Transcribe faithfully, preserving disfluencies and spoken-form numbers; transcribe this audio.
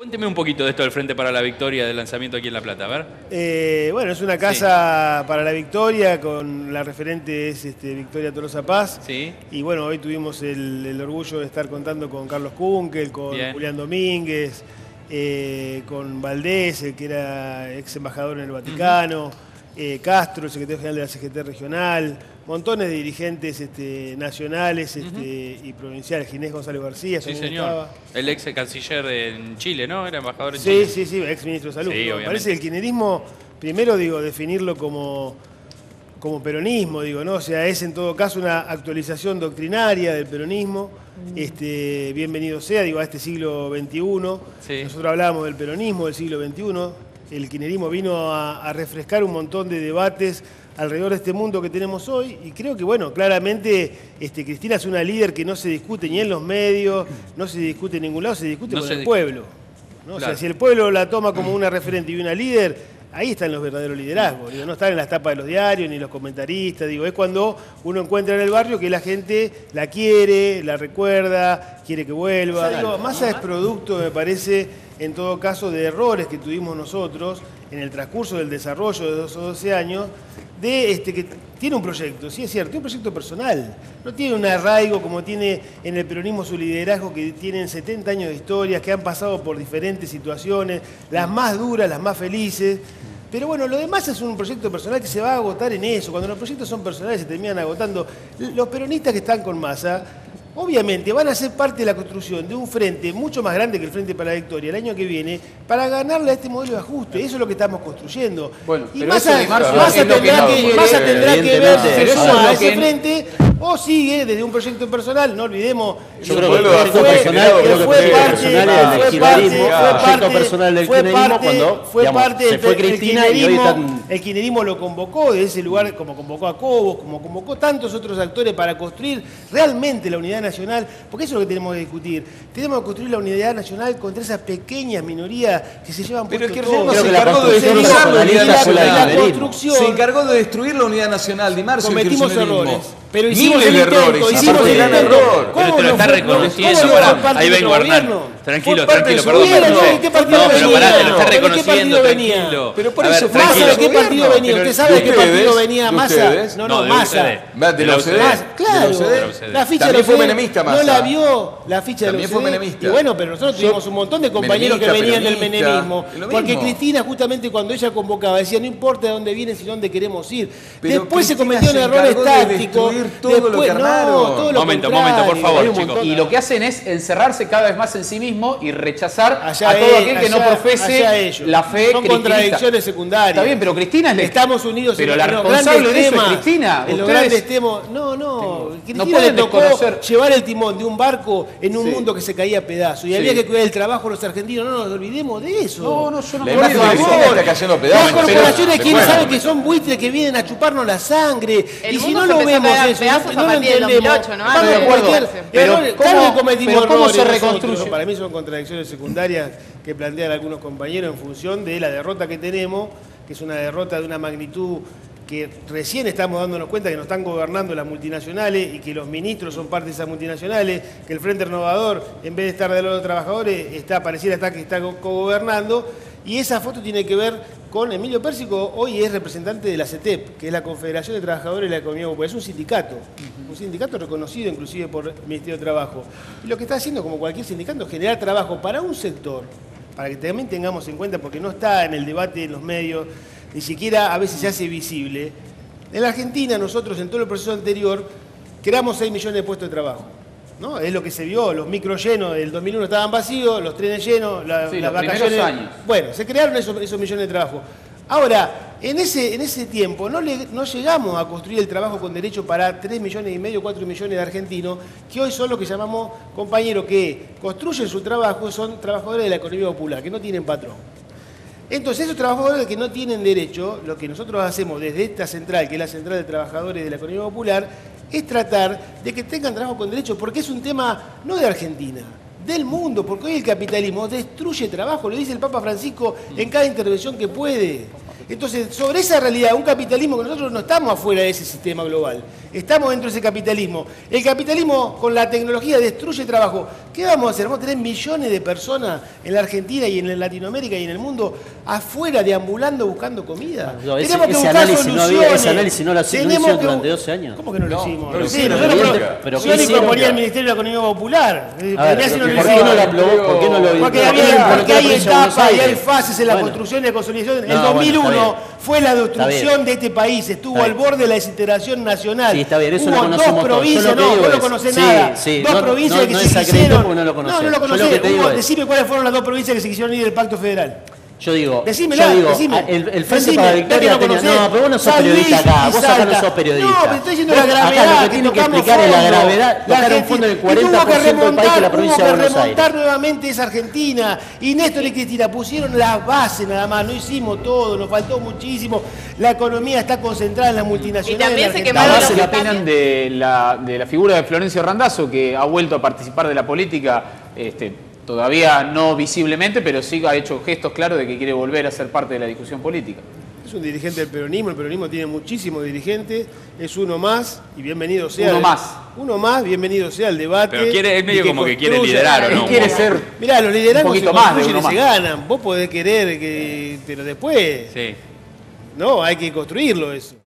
Cuénteme un poquito de esto del Frente para la Victoria, del lanzamiento aquí en La Plata, a ver. Eh, bueno, es una casa sí. para la Victoria, con la referente es este, Victoria Tolosa Paz. Sí. Y bueno, hoy tuvimos el, el orgullo de estar contando con Carlos Kunkel, con Bien. Julián Domínguez, eh, con Valdés, el que era ex embajador en el Vaticano, uh-huh. eh, Castro, el secretario general de la C G T regional, montones de dirigentes este, nacionales este, uh-huh. y provinciales. Ginés González García, sí, señor. Estaba. El ex canciller en Chile, ¿no? Era embajador en sí, Chile. Sí, sí, sí, ex ministro de Salud. Sí, ¿no? Parece que el kirchnerismo, primero digo, definirlo como, como peronismo, digo, ¿no? O sea, es en todo caso una actualización doctrinaria del peronismo. Uh-huh. Este, bienvenido sea, digo, a este siglo veintiuno. Sí. Nosotros hablábamos del peronismo del siglo veintiuno. El kirchnerismo vino a, a refrescar un montón de debates alrededor de este mundo que tenemos hoy, y creo que, bueno, claramente este, Cristina es una líder que no se discute ni en los medios, no se discute en ningún lado, se discute no con se el di- pueblo, ¿no? Claro. O sea, si el pueblo la toma como una referente y una líder, ahí están los verdaderos liderazgos, digo, no están en las tapas de los diarios ni los comentaristas, digo, es cuando uno encuentra en el barrio que la gente la quiere, la recuerda, quiere que vuelva. Digo, Massa es producto, me parece, en todo caso, de errores que tuvimos nosotros en el transcurso del desarrollo de esos doce años, de este, que tiene un proyecto, sí es cierto, tiene un proyecto personal, no tiene un arraigo como tiene en el peronismo su liderazgo, que tienen setenta años de historia, que han pasado por diferentes situaciones, las más duras, las más felices, pero bueno, lo demás es un proyecto personal que se va a agotar en eso. Cuando los proyectos son personales se terminan agotando. Los peronistas que están con Massa, obviamente van a ser parte de la construcción de un frente mucho más grande que el Frente para la Victoria el año que viene para ganarle a este modelo de ajuste. Eso es lo que estamos construyendo. Bueno, y Massa tendrá que, Massa tendrá que ver si se suma a ese frente o sigue desde un proyecto personal. No olvidemos, yo creo que el proyecto personal fue parte del kirchnerismo cuando se fue Cristina y hoy están... El kirchnerismo lo convocó de ese lugar, como convocó a Cobos, como convocó tantos otros actores para construir realmente la unidad nacional, porque eso es lo que tenemos que discutir. Tenemos que construir la unidad nacional contra esas pequeñas minorías que se llevan puesto todo. Pero el que se encargó de destruir la unidad nacional. Se encargó de destruir la unidad nacional, Di Marzo. Cometimos errores. Pero hicimos miles el de intento, errores. Hicimos el gran intento. error. Pero te lo está reconociendo. Ahí vengo, Hernán. Tranquilo, tranquilo, perdón. ¿De qué partido no, pero pará, te lo está venía? reconociendo, venía? tranquilo. Pero por A eso, ver, Massa, tranquilo. ¿de qué partido venía? ¿Usted sabe de qué partido venía Massa? No, no, Massa. ¿De la U C D? Claro, la ficha de la U C D. También fue menemista Massa. No la vio la ficha de la U C D. También fue menemista. Y bueno, pero nosotros tuvimos un montón de compañeros que venían del menemismo. Porque Cristina, justamente cuando ella convocaba, decía, no importa de dónde vienen, sino dónde queremos ir. Después se cometieron errores tácticos. Después, no, todo lo momento, momento, por favor, chicos. Y lo que hacen es encerrarse cada vez más en sí mismo y rechazar allá a todo es, aquel que allá, no profese la fe Son contradicciones secundarias. Está bien, pero Cristina es... Estamos unidos pero en la los responsable grandes de eso temas, es Cristina. En los grandes temas... No, no. Cristina no pueden le tocó desconocer. llevar el timón de un barco en un sí. mundo que se caía a pedazos. Y sí. había que cuidar el trabajo de los argentinos. No nos olvidemos de eso. No, no, yo no me olvido de eso. Está cayendo pedazos. Las corporaciones quieren saber que son buitres que vienen a chuparnos la sangre. El y si no lo vemos eso, no lo entendemos. Vamos de acuerdo. Pero ¿cómo se reconstruye? Para mí son contradicciones secundarias que plantean algunos compañeros en función de la derrota que tenemos, que es una derrota de una magnitud que recién estamos dándonos cuenta que nos están gobernando las multinacionales y que los ministros son parte de esas multinacionales, que el Frente Renovador, en vez de estar del lado de los trabajadores, está, pareciera estar que está co-gobernando. Y esa foto tiene que ver con Emilio Pérsico, hoy es representante de la CETEP, que es la Confederación de Trabajadores de la Economía Popular. Es un sindicato, un sindicato reconocido inclusive por el Ministerio de Trabajo. Y lo que está haciendo, como cualquier sindicato, es generar trabajo para un sector, para que también tengamos en cuenta, porque no está en el debate en los medios, ni siquiera a veces se hace visible. En la Argentina, nosotros en todo el proceso anterior, creamos seis millones de puestos de trabajo. ¿No? Es lo que se vio, los micros llenos del dos mil uno estaban vacíos, los trenes llenos, la, sí, las los vacaciones. Años. Bueno, se crearon esos, esos millones de trabajo. Ahora, en ese, en ese tiempo no, le, no llegamos a construir el trabajo con derecho para tres millones y medio, cuatro millones de argentinos, que hoy son los que llamamos compañeros que construyen su trabajo, son trabajadores de la economía popular, que no tienen patrón. Entonces, esos trabajadores que no tienen derecho, lo que nosotros hacemos desde esta central, que es la Central de Trabajadores de la Economía Popular, es tratar de que tengan trabajo con derecho, porque es un tema no de Argentina, del mundo, porque hoy el capitalismo destruye trabajo, lo dice el Papa Francisco en cada intervención que puede. Entonces, sobre esa realidad, un capitalismo que nosotros no estamos afuera de ese sistema global, estamos dentro de ese capitalismo. El capitalismo con la tecnología destruye trabajo. ¿Qué vamos a hacer? Vamos a tener millones de personas en la Argentina y en Latinoamérica y en el mundo afuera deambulando buscando comida. No, ese, Tenemos que ese buscar análisis soluciones. No había, ese análisis no lo, hicieron que... durante doce años. ¿Cómo que no lo no, hicimos? No lo sí, hicieron, nosotros pero, pro, pero yo ni proponía el Ministerio de la Economía Popular. A ver, pero, no ¿por qué no lo aprobó? ¿Por qué no lo Porque, no, había, no, porque no, hay no, etapas y hay Aires. fases en la Bueno. construcción y la consolidación. En No, dos mil uno bueno, fue la destrucción de este país. Estuvo Está al bien. borde de la desintegración nacional. Sí, está bien, eso Hubo lo conocemos dos todos. provincias, Yo lo que no, digo vos no es- conocés sí, nada. sí, Dos no- provincias no- que no se desacredito quisieron. porque no lo conocés. No, no lo Yo lo conocés. que te digo Hubo- es- decime cuáles fueron las dos provincias que se quisieron ir del Pacto Federal. Yo digo, Decímela, yo digo decime. el, el Frente Decime, para la ya que Victoria no tenía... conocés. No, pero vos no sos San periodista Luis acá, y vos acá no Salta. sos periodista. No, pero estoy diciendo Vos la acá gravedad, lo que que tienen que tocamos explicar es la fondo. gravedad, La tocar un Argentina- fondo del y tuvo que cuarenta por ciento del país que la remontar, provincia tuvo de que Buenos Aires. remontar nuevamente esa Argentina. Y Néstor y Cristina pusieron la base nada más, no hicimos todo, nos faltó muchísimo. La economía está concentrada en las multinacionales. Y también en se Argentina. quemaron Además, los se hospitales. opinan de la, de la figura de Florencio Randazzo, que ha vuelto a participar de la política, este, todavía no visiblemente, pero sí ha hecho gestos claros de que quiere volver a ser parte de la discusión política. Es un dirigente del peronismo, el peronismo tiene muchísimos dirigentes, es uno más y bienvenido sea. Uno el- más. Uno más, bienvenido sea el debate. Pero quiere, es medio y como que quiere construya- liderar, ¿o Él no? quiere ser... Mirá, los liderazgos Un poquito se más de construyen uno y se más. ganan. Vos podés querer que... Pero después, Sí. no, hay que construirlo eso.